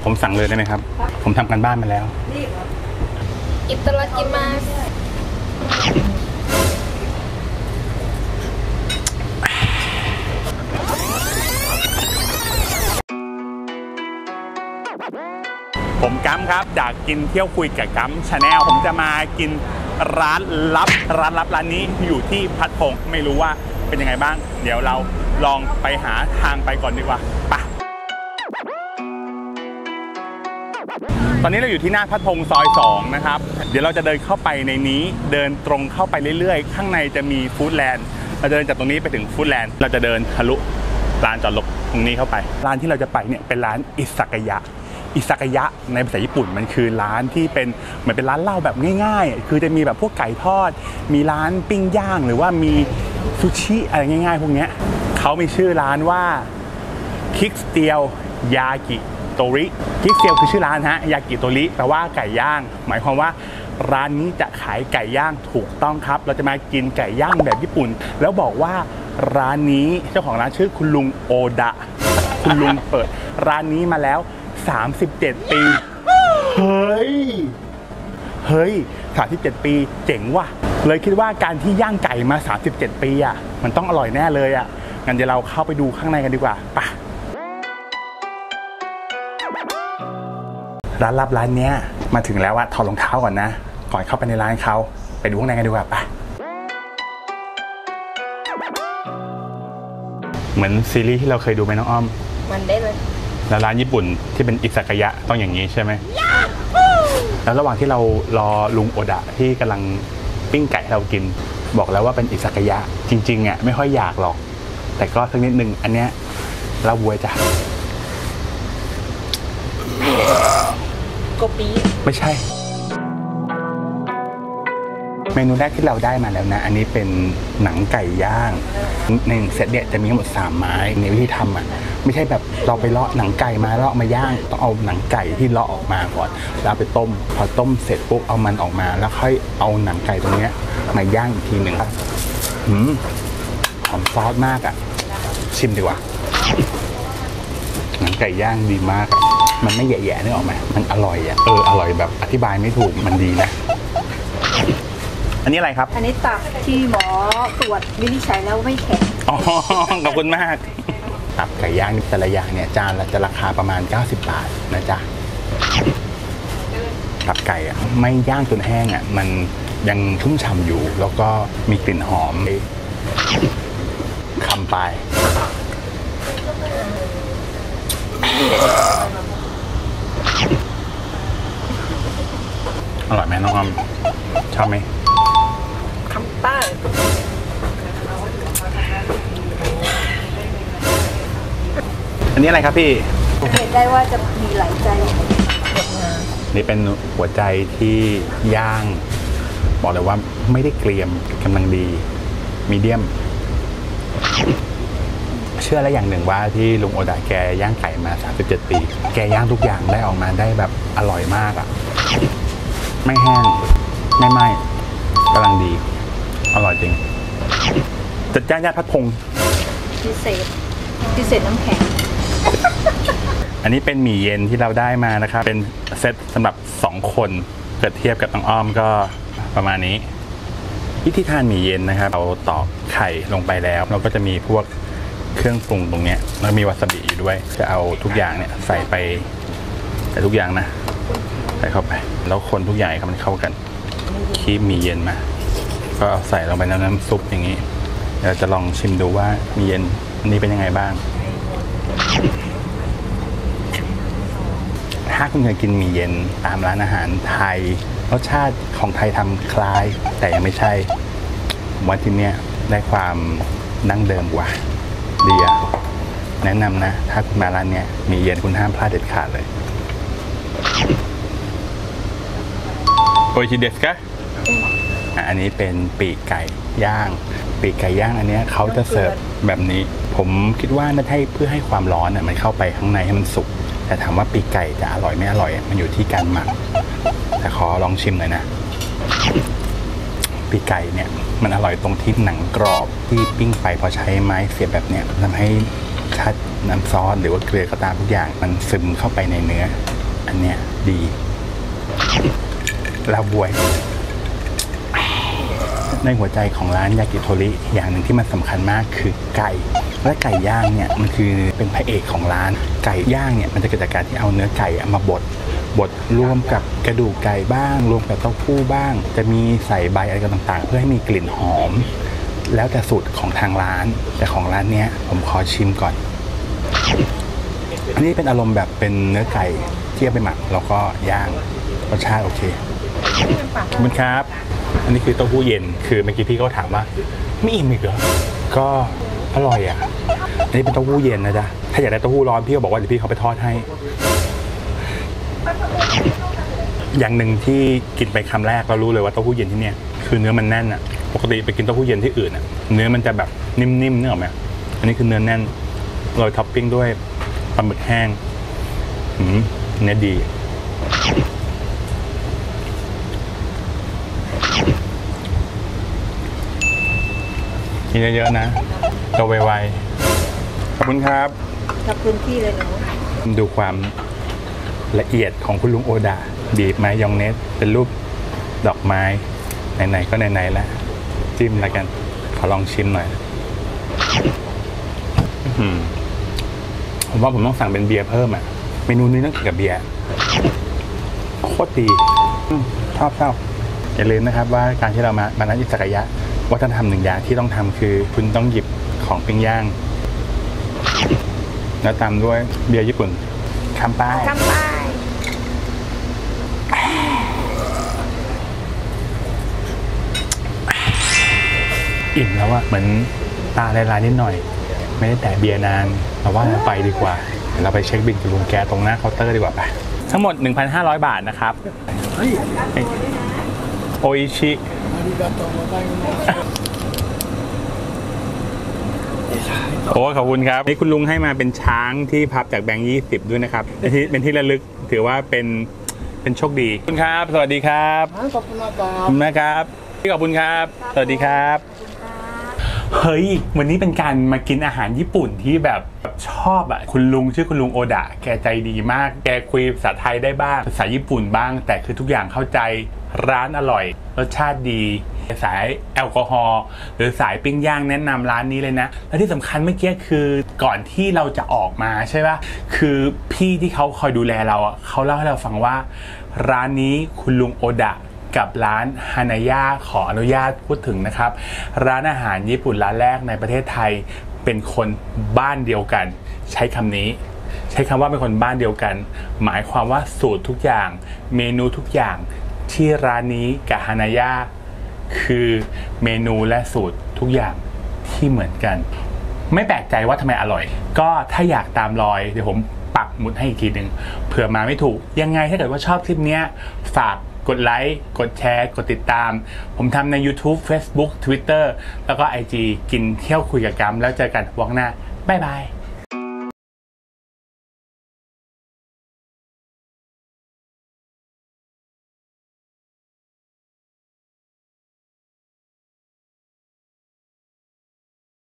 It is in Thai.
ผมสั่งเลยได้ไหมครับผมทำกันบ้านมาแล้วอิตาลีกิมาสผมกัมครับอยากกินเที่ยวคุยกับกัมชาแนลผมจะมากินร้านลับร้านนี้อยู่ที่พัทพงไม่รู้ว่าเป็นยังไงบ้างเดี๋ยวเราลองไปหาทางไปก่อนดีกว่าไปตอนนี้เราอยู่ที่หน้าพัทพงซอย2นะครับเดี๋ยวเราจะเดินเข้าไปในนี้เดินตรงเข้าไปเรื่อยๆข้างในจะมีฟู้ดแลนด์เราจะเดินจากตรงนี้ไปถึงฟู้ดแลนด์เราจะเดินทะลุลานจอดรถตรงนี้เข้าไปร้านที่เราจะไปเนี่ยเป็นร้านอิซากายะในภาษาญี่ปุ่นมันคือร้านที่เป็นเหมือนเป็นร้านเหล้าแบบง่ายๆคือจะมีแบบพวกไก่ทอดมีร้านปิ้งย่างหรือว่ามีซูชิอะไรง่ายๆพวกนี้เขามีชื่อร้านว่าคิกสเตียลยากิโตริคิกสเตียลคือชื่อร้านฮะยากิโตริแปลว่าไก่ย่างหมายความว่าร้านนี้จะขายไก่ย่างถูกต้องครับเราจะมากินไก่ย่างแบบญี่ปุ่นแล้วบอกว่าร้านนี้เจ้าของร้านชื่อคุณลุงโอดะคุณลุงเปิดร้านนี้มาแล้ว37 ปีเฮ้ย37 ปีเจ๋งว่ะเลยคิดว่าการที่ย่างไก่มา37 ปีอ่ะมันต้องอร่อยแน่เลยอ่ะงั้นเดี๋ยวเราเข้าไปดูข้างในกันดีกว่าไปร้านลับร้านเนี้ยมาถึงแล้วอะถอดรองเท้าก่อนนะก่อนเข้าไปในร้านเขาไปดูข้างในกันดีกว่าไปเหมือนซีรีส์ที่เราเคยดูไหมน้องอ้อมมันได้เลยแล้วร้านญี่ปุ่นที่เป็นอิซากายะต้องอย่างนี้ใช่ไหมแล้วระหว่างที่เรารอลุงโอดะที่กำลังปิ้งไก่ให้เรากินบอกแล้วว่าเป็นอิซากายะจริงๆอ่ะไม่ค่อยอยากหรอกแต่ก็สักนิดนึงอันเนี้ยเราบวยจ้ะโกปีไม่ใช่เมนูแรกที่เราได้มาแล้วนะอันนี้เป็นหนังไก่ย่างในเซตเนี่ยจะมีทั้งหมด3 ไม้ในวิธีทำอ่ะไม่ใช่แบบเราไปเลาะหนังไก่มาเลาะมาย่างต้องเอาหนังไก่ที่เลาะออกมาก่อนแล้วไปต้มพอต้มเสร็จปุ๊บเอามันออกมาแล้วค่อยเอาหนังไก่ตรงเนี้ยมาย่างอีกทีหนึ่งหอมซอสมากอ่ะชิมดีกว่าหนังไก่ย่างดีมากมันไม่แย่ๆนึกออกไหมมันอร่อยอ่ะอร่อยแบบอธิบายไม่ถูกมันดีนะอันนี้อะไรครับอันนี้ตับที่หมอตรวจวินิจฉัยแล้วไม่แข็งอ๋อขอบคุณมากตับไก่ย่างแต่ละอย่างเนี่ยจานละจะราคาประมาณ90 บาทนะจ๊ะตับไก่อ่ะไม่ย่างจนแห้งอ่ะมันยังชุ่มฉ่ำอยู่แล้วก็มีกลิ่นหอมคำไปอร่อยไหมน้องอ้อมชอบไหมคำป้าอันนี้อะไรครับพี่เห็นได้ว่าจะมีหลายใจนี่เป็นหัวใจที่ย่างบอกเลยว่าไม่ได้เกรียมกำลังดีมีเดียมเชื่อแล้วอย่างหนึ่งว่าที่ลุงโอดะแกย่างไก่มา37 ปีแกย่างทุกอย่างได้ออกมาได้แบบอร่อยมากอ่ะไม่แห้งไม่ไหม้กำลังดีอร่อยจริงจัดจ้านย่านพัทพงพิเศษน้ำแข็งอันนี้เป็นหมี่เย็นที่เราได้มานะครับเป็นเซตสำหรับ2 คนเกิดเทียบกับน้องอ้อมก็ประมาณนี้วิธีทานหมี่เย็นนะครับเราตอกไข่ลงไปแล้วเราก็จะมีพวกเครื่องปรุงตรงนี้แล้วมีวาซาบิอยู่ด้วยจะเอาทุกอย่างเนี่ยใส่ไปใส่ทุกอย่างนะใส่เข้าไปแล้วคนทุกอย่างให้มันเข้ากันคีบหมี่เย็นมาก็เอาใส่ลงไปในน้ำซุปอย่างนี้เราจะลองชิมดูว่าหมี่เย็นอันนี้เป็นยังไงบ้างถ้าคุณเคยกินหมี่เย็นตามร้านอาหารไทยรสชาติของไทยทำคล้ายแต่ยังไม่ใช่ว่าที่เนี้ยได้ความดั้งเดิมกว่าดีอะแนะนำนะถ้าคุณมาร้านเนี้ยหมี่เย็นคุณห้ามพลาดเด็ดขาดเลยโอชิเดสกะอันนี้เป็นปีกไก่ย่างปีกไก่ย่างอันนี้เขาจะเสิร์ฟแบบนี้ผมคิดว่าน่าจะเพื่อให้ความร้อนมันเข้าไปข้างในให้มันสุกแต่ถามว่าปีกไก่จะอร่อยไม่อร่อยมันอยู่ที่การหมักแต่ขอลองชิมหน่อยนะปีกไก่เนี่ยมันอร่อยตรงที่หนังกรอบที่ปิ้งไปพอใช้ไม้เสียบแบบเนี้ยทำให้ชัดน้ำซอสหรือว่าเกลือก็ตามทุกอย่างมันซึมเข้าไปในเนื้ออันเนี้ยดีลาบวยในหัวใจของร้านยากิโทริอย่างหนึ่งที่มันสำคัญมากคือไก่และไก่ย่างเนี่ยมันคือเป็นพระเอกของร้านไก่ย่างเนี่ยมันจะเกิดจากการที่เอาเนื้อไก่มาบดร่วมกับกระดูกไก่บ้างรวมกับเต้าหู้บ้างจะมีใส่ใบอะไรกันต่างๆเพื่อให้มีกลิ่นหอมแล้วแต่สูตรของทางร้านแต่ของร้านเนี้ยผมขอชิมก่อนอันนี้เป็นอารมณ์แบบเป็นเนื้อไก่ที่เอาไปหมักแล้วก็ย่างรสชาติโอเคขอบคุณครับอันนี้คือเต้าหู้เย็นคือเมื่อกี้พี่เขาถามว่าไม่อิ่มอีกเหรอก็อร่อยอ่ะอันนี้เป็นเต้าหู้เย็นนะจ๊ะถ้าอยากได้เต้าหู้ร้อนพี่ก็บอกว่าเดี๋ยวพี่เขาไปทอดให้อย่างหนึ่งที่กินไปคำแรกเรารู้เลยว่าเต้าหู้เย็นที่เนี่ยคือเนื้อมันแน่นอ่ะปกติไปกินเต้าหู้เย็นที่อื่นอ่ะเนื้อมันจะแบบนิ่มๆนึกออกไหมอันนี้คือเนื้อแน่นโรยท็อปปิ้งด้วยปลาหมึกแห้งเนื้อดีกินเยอะๆนะโตไวๆขอบคุณครับขอบคุณที่เลยเนาะดูความละเอียดของคุณลุงโอดาบีบมายองเนสเป็นรูปดอกไม้ไหนๆก็ไหนๆแล้วจิ้มแล้วกันขอลองชิมหน่อยผมว่าผมต้องสั่งเป็นเบียร์เพิ่มอ่ะเมนูนี้ต้องกินกับเบียร์โคตรดีชอบอย่าลืมนะครับว่าการที่เรามาร้านอิซากายะวัฒนธรรมหนึ่งอย่างที่ต้องทำคือคุณต้องหยิบของปิ้งย่างแล้วตามด้วยเบียร์ญี่ปุ่นคัมป้ายอิ่มแล้วอะเหมือนตาลายๆนิดหน่อยไม่ได้แต่เบียร์นานเราว่าเราไปดีกว่าเราไปเช็คบิลกับลุงแกตรงหน้าเคาน์เตอร์ดีกว่าไปทั้งหมด 1,500 บาทนะครับโออิชิโอ้ขอบคุณครับนี่คุณลุงให้มาเป็นช้างที่พับจากแบงค์20ด้วยนะครับเป็นที่ระลึกถือว่าเป็นโชคดีขอบคุณครับสวัสดีครับขอบคุณนะครับขอบคุณครับสวัสดีครับเฮ้ยวันนี้เป็นการมากินอาหารญี่ปุ่นที่แบบชอบอ่ะคุณลุงชื่อคุณลุงโอดะแกใจดีมากแกคุยภาษาไทยได้บ้างภาษาญี่ปุ่นบ้างแต่คือทุกอย่างเข้าใจร้านอร่อยรสชาติดีสายแอลกอฮอล์หรือสายปิ้งย่างแนะนำร้านนี้เลยนะและที่สำคัญเมื่อกี้คือก่อนที่เราจะออกมาใช่ป่ะคือพี่ที่เขาคอยดูแลเราอ่ะเขาเล่าให้เราฟังว่าร้านนี้คุณลุงโอดะกับร้านฮานายะขออนุญาตพูดถึงนะครับร้านอาหารญี่ปุ่นร้านแรกในประเทศไทยเป็นคนบ้านเดียวกันใช้คำนี้ใช้คำว่าเป็นคนบ้านเดียวกันหมายความว่าสูตรทุกอย่างเมนูทุกอย่างที่ร้านนี้กับฮานายะคือเมนูและสูตรทุกอย่างที่เหมือนกันไม่แปลกใจว่าทำไมอร่อยก็ถ้าอยากตามรอยเดี๋ยวผมปักหมุดให้อีกทีหนึ่งเผื่อมาไม่ถูกยังไงถ้าเกิดว่าชอบคลิปนี้ฝากกดไลค์กดแชร์กดติดตามผมทำใน YouTube Facebook Twitter แล้วก็ IG กินเที่ยวคุยกับกัมแล้วเจอกันวันหน้าบ๊ายบาย